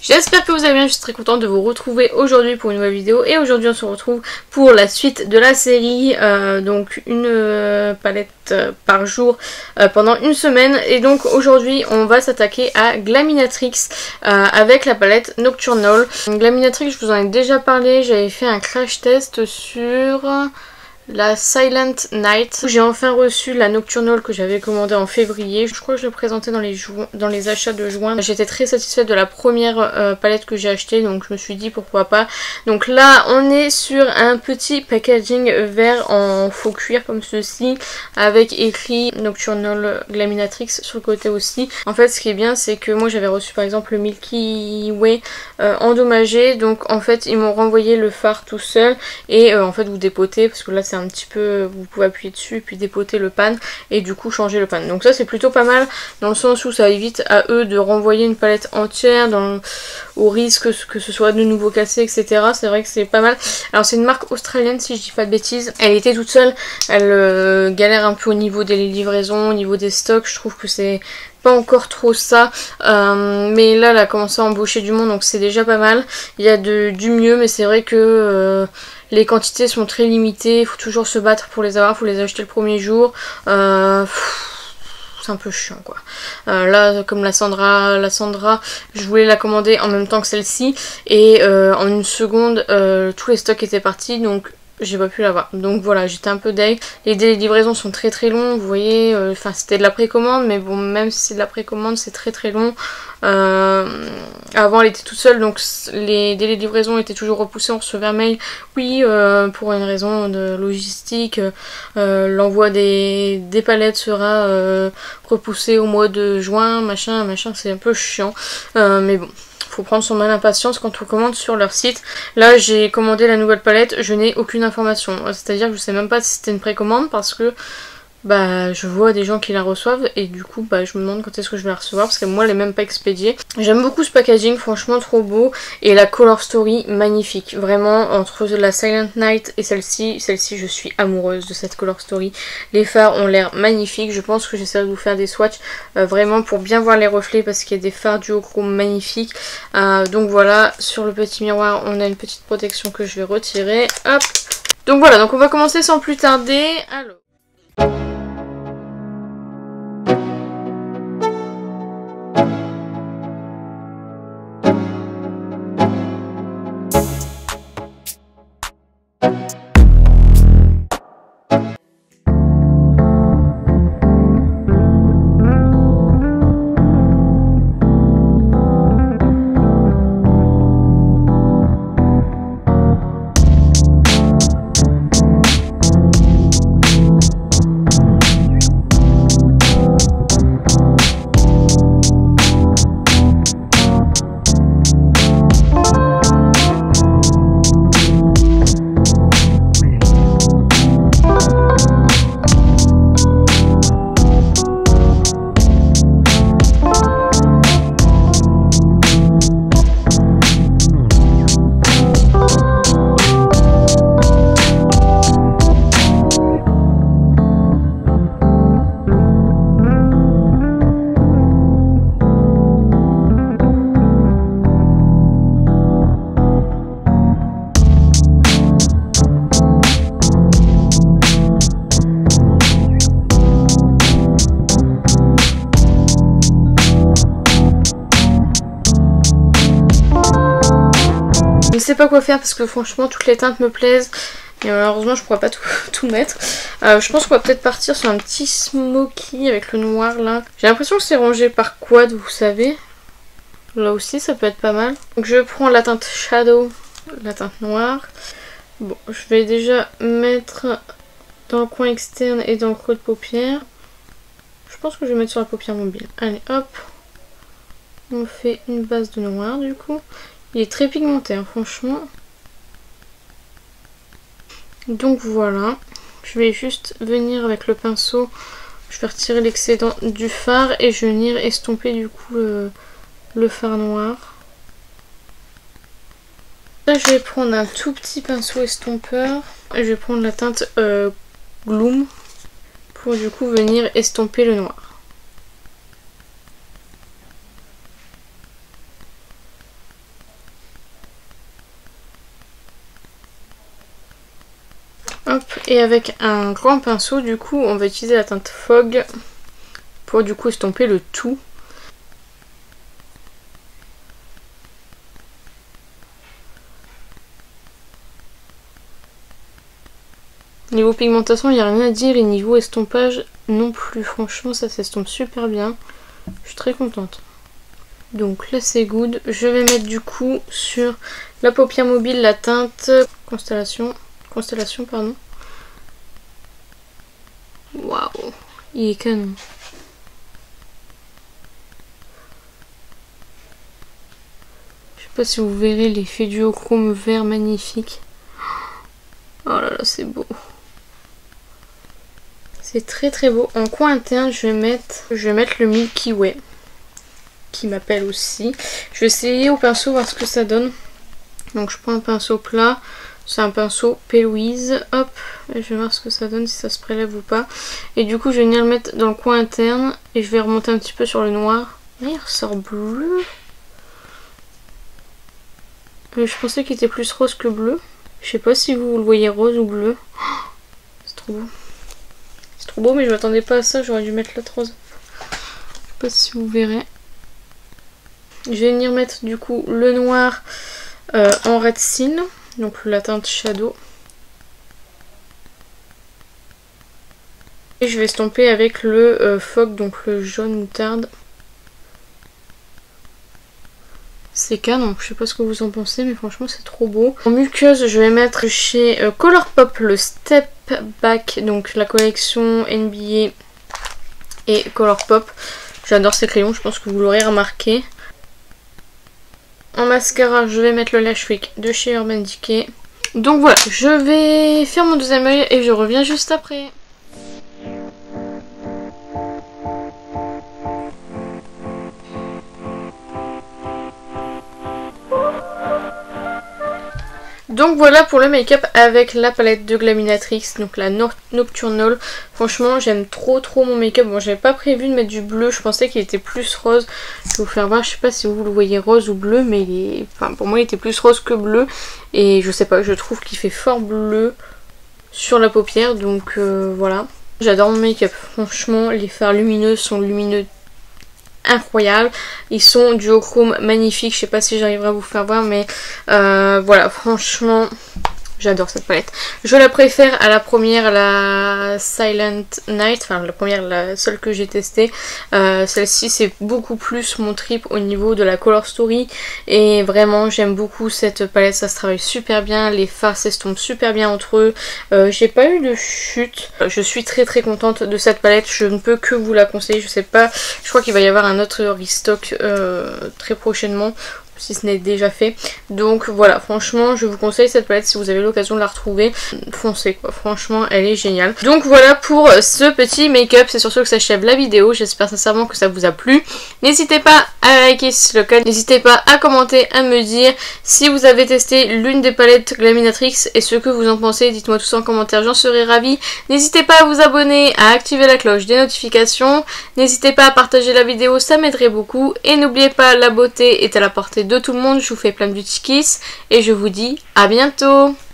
J'espère que vous allez bien, je suis très contente de vous retrouver aujourd'hui pour une nouvelle vidéo. Et aujourd'hui on se retrouve pour la suite de la série, donc une palette par jour pendant une semaine. Et donc aujourd'hui on va s'attaquer à Glaminatrix avec la palette Nocturnal. Glaminatrix, je vous en ai déjà parlé, j'avais fait un crash test sur la Silent Night. J'ai enfin reçu la Nocturnal que j'avais commandée en février. Je crois que je l'ai présentée dans les achats de juin. J'étais très satisfaite de la première palette que j'ai achetée, donc je me suis dit pourquoi pas. Donc là on est sur un petit packaging vert en faux cuir comme ceci, avec écrit Nocturnal Glaminatrix sur le côté aussi. En fait ce qui est bien c'est que moi j'avais reçu par exemple le Milky Way endommagé, donc en fait ils m'ont renvoyé le fard tout seul et en fait vous dépotez, parce que là c'est un petit peu, vous pouvez appuyer dessus et puis dépoter le pan et du coup changer le pan. Donc ça c'est plutôt pas mal dans le sens où ça évite à eux de renvoyer une palette entière au risque que ce soit de nouveau cassé, etc. C'est vrai que c'est pas mal. Alors c'est une marque australienne si je dis pas de bêtises. Elle était toute seule, elle galère un peu au niveau des livraisons, au niveau des stocks. Je trouve que c'est pas encore trop ça, mais là elle a commencé à embaucher du monde, donc c'est déjà pas mal. Il y a du mieux, mais c'est vrai que les quantités sont très limitées, il faut toujours se battre pour les avoir, il faut les acheter le premier jour. C'est un peu chiant quoi. Là comme la Sandra, je voulais la commander en même temps que celle-ci et en une seconde tous les stocks étaient partis, donc j'ai pas pu l'avoir. Donc voilà, j'étais un peu deg. Les délais de livraison sont très très longs, vous voyez, enfin c'était de la précommande, mais bon, même si c'est de la précommande, c'est très très long. Avant elle était toute seule, donc les délais de livraison étaient toujours repoussés. On recevait un mail, oui, pour une raison de logistique, l'envoi des palettes sera repoussé au mois de juin, machin, c'est un peu chiant, mais bon. Faut prendre son mal à patience quand on commande sur leur site. Là j'ai commandé la nouvelle palette, je n'ai aucune information. C'est-à-dire que je sais même pas si c'était une précommande parce que bah je vois des gens qui la reçoivent et du coup bah je me demande quand est-ce que je vais la recevoir parce que moi elle est même pas expédiée. J'aime beaucoup ce packaging, franchement trop beau, et la color story magnifique. Vraiment entre la Silent Night et celle-ci je suis amoureuse de cette color story. Les fards ont l'air magnifiques, je pense que j'essaierai de vous faire des swatchs vraiment pour bien voir les reflets parce qu'il y a des fards duochrome magnifiques. Donc voilà, sur le petit miroir on a une petite protection que je vais retirer, hop. Donc voilà, donc on va commencer sans plus tarder. Alors je sais pas quoi faire parce que franchement toutes les teintes me plaisent. Mais malheureusement je pourrais pas tout mettre. Je pense qu'on va peut-être partir sur un petit smoky avec le noir là. J'ai l'impression que c'est rangé par quad, vous savez. Là aussi ça peut être pas mal. Donc je prends la teinte Shadow, la teinte noire. Bon, je vais déjà mettre dans le coin externe et dans le creux de paupière. Je pense que je vais mettre sur la paupière mobile. Allez hop. On fait une base de noir du coup. Il est très pigmenté hein, franchement. Donc voilà. Je vais juste venir avec le pinceau. Je vais retirer l'excédent du fard et je vais venir estomper du coup le fard noir. Là je vais prendre un tout petit pinceau estompeur. Et je vais prendre la teinte Gloom pour du coup venir estomper le noir. Hop, et avec un grand pinceau, du coup, on va utiliser la teinte Fog pour du coup estomper le tout. Niveau pigmentation, il n'y a rien à dire et niveau estompage non plus. Franchement, ça s'estompe super bien. Je suis très contente. Donc là, c'est good. Je vais mettre du coup sur la paupière mobile la teinte Constellation, pardon. Waouh, il est canon. Je sais pas si vous verrez l'effet duochrome vert magnifique. Oh là là, c'est beau. C'est très très beau. En coin interne, je vais mettre le Milky Way, qui m'appelle aussi. Je vais essayer au pinceau voir ce que ça donne. Donc je prends un pinceau plat. C'est un pinceau P. Louise. Hop, et je vais voir ce que ça donne, si ça se prélève ou pas. Et du coup, je vais venir le mettre dans le coin interne. Et je vais remonter un petit peu sur le noir. Là, il ressort bleu. Je pensais qu'il était plus rose que bleu. Je sais pas si vous le voyez rose ou bleu. Oh, c'est trop beau. C'est trop beau, mais je m'attendais pas à ça. J'aurais dû mettre l'autre rose. Je sais pas si vous verrez. Je vais venir mettre du coup le noir en Red Sin. Donc la teinte Shadow. Et je vais estomper avec le Fog, donc le jaune moutarde. C'est canon, je sais pas ce que vous en pensez, mais franchement c'est trop beau. En muqueuse, je vais mettre chez Colourpop le Step Back, donc la collection NBA et Colourpop. J'adore ces crayons, je pense que vous l'aurez remarqué. En mascara, je vais mettre le Lash Freak de chez Urban Decay. Donc voilà, je vais faire mon deuxième œil et je reviens juste après. Donc voilà pour le make-up avec la palette de Glaminatrix, donc la Nocturnal. Franchement j'aime trop mon make-up. Bon, j'avais pas prévu de mettre du bleu, je pensais qu'il était plus rose. Je vais vous faire voir, je sais pas si vous le voyez rose ou bleu, mais enfin, pour moi il était plus rose que bleu. Et je sais pas, je trouve qu'il fait fort bleu sur la paupière, donc voilà. J'adore mon make-up, franchement les fards lumineux sont lumineux incroyable, ils sont duochrome magnifique. Je sais pas si j'arriverai à vous faire voir, mais voilà, franchement j'adore cette palette. Je la préfère à la première, la Silent Night, enfin la première, la seule que j'ai testée. Celle-ci c'est beaucoup plus mon trip au niveau de la Color Story et vraiment j'aime beaucoup cette palette, ça se travaille super bien, les fards s'estompent super bien entre eux. J'ai pas eu de chute, je suis très contente de cette palette, je ne peux que vous la conseiller. Je sais pas, je crois qu'il va y avoir un autre restock très prochainement, si ce n'est déjà fait. Donc voilà, franchement je vous conseille cette palette si vous avez l'occasion de la retrouver. Foncez quoi, franchement elle est géniale. Donc voilà pour ce petit make-up, c'est sur ce que s'achève la vidéo. J'espère sincèrement que ça vous a plu. N'hésitez pas à liker si c'est le cas, n'hésitez pas à commenter, à me dire si vous avez testé l'une des palettes Glaminatrix et ce que vous en pensez. Dites-moi tout ça en commentaire, j'en serai ravie. N'hésitez pas à vous abonner, à activer la cloche des notifications. N'hésitez pas à partager la vidéo, ça m'aiderait beaucoup. Et n'oubliez pas, la beauté est à la portée de tout le monde. Je vous fais plein de petits kiss et je vous dis à bientôt.